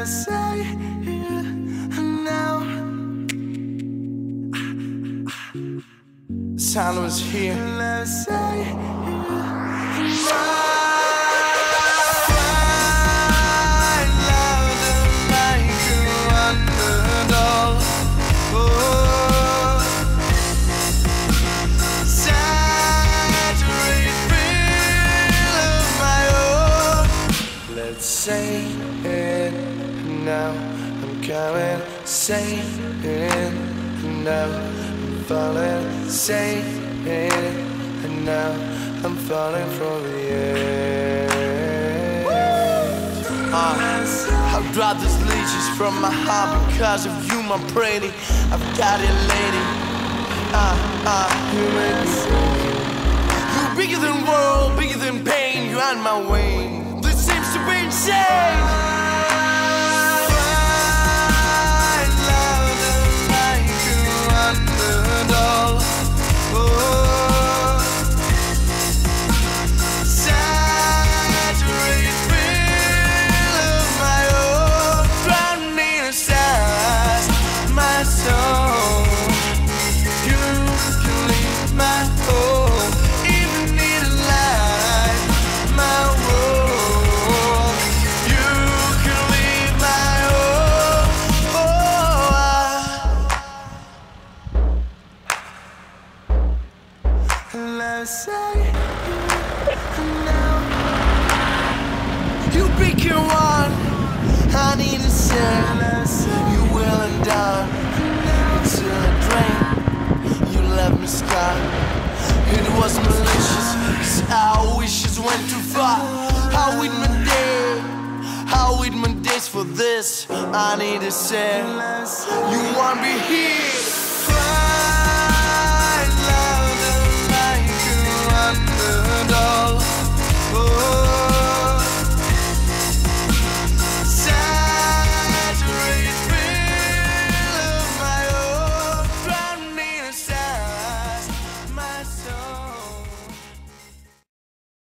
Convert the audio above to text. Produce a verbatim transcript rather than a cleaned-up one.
Let's say here and now. Time was here. Let's say here and now. Say it now, I'm coming. Say it now, I'm falling. Say it now, I'm falling from the edge. uh, I've dropped these leashes from my heart because of you, my pretty. I've got it, lady. Uh, uh, you make me. You're bigger than world, bigger than pain. You're on my way. Seems to be insane. Find love to make you underdog. Oh, saturate thrill of my own, drowning inside my soul. You can leave my home, even need a light, my world. Let's say now. You pick your one, I need to say. You will and done until I drain. You left me scarred. It was malicious, 'cause our wishes went too far. How with my day, how with my days for this? I need to say, you won't be here.